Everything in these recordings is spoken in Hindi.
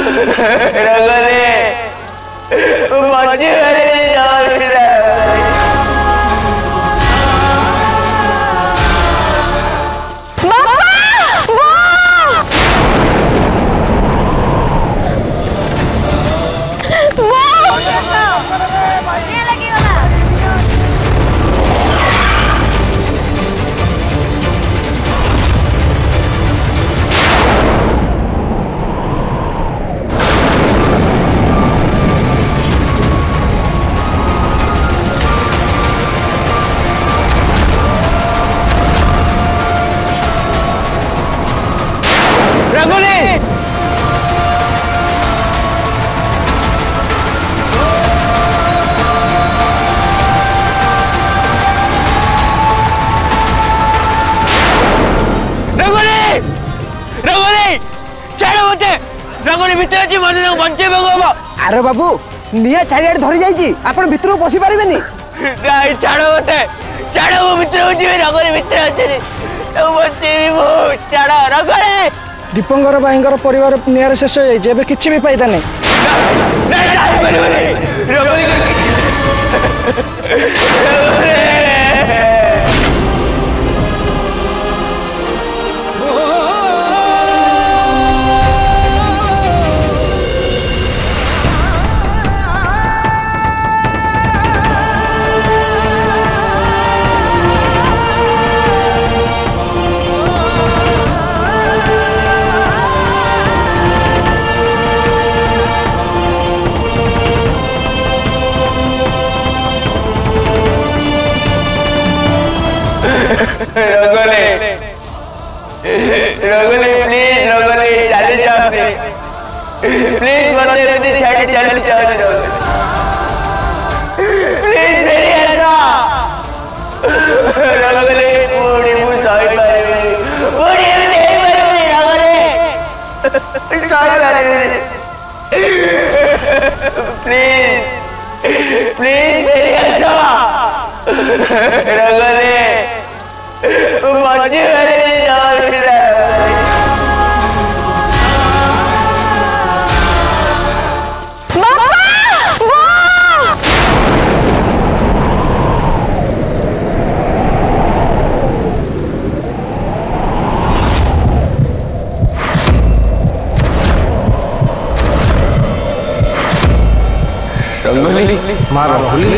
रंगोली बच्चे रंगोली भितर अच्छी मन बंचे अरे बाबू निया चारियाड धरी जाइए आपण भितर पशि पारे नहीं छाड़ मत छाड़ वो भितर जी रंगोली भितर अच्छे बचे छाड़ रंगोली दीपंकर भाईंकर परिवार नियार शेष हो जाए किसी भी फायदा नहीं रंगोली रंगोली प्लीज रंगोली चली जाओ प्लीज मत मुझे छाड़ी चली जाओ प्लीज मेरी ऐसा रंगोली बूढ़ी मु सही पारी बूढ़ी भी नहीं पारी रंगोली सही पारी प्लीज प्लीज मेरी ऐसा रंगोली बच्चे रंगोली मारा होली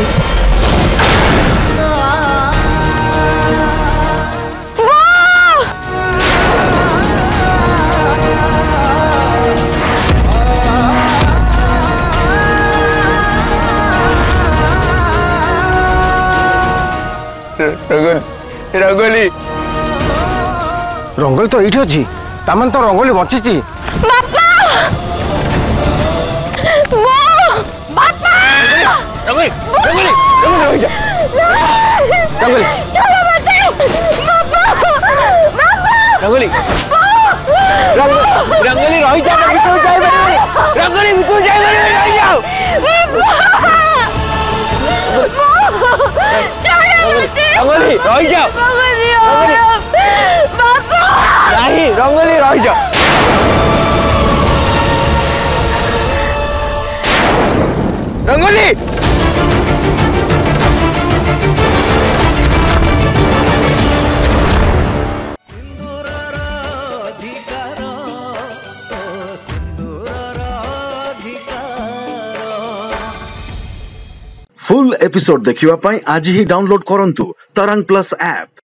रंगोली रंगोली तो ये अच्छी तमन तो रंगोली बची रंगोली रंगोली रंगोली रंगोली रंगोली रंगोली रही जा रंगोली भितर जाए रही जाओ रंगोली रही जाओ नहीं रंगोली रही जाओ रंगोली फुल एपिसोड देखिवा पाई आज ही डाउनलोड करंतु तरंग प्लस ऐप।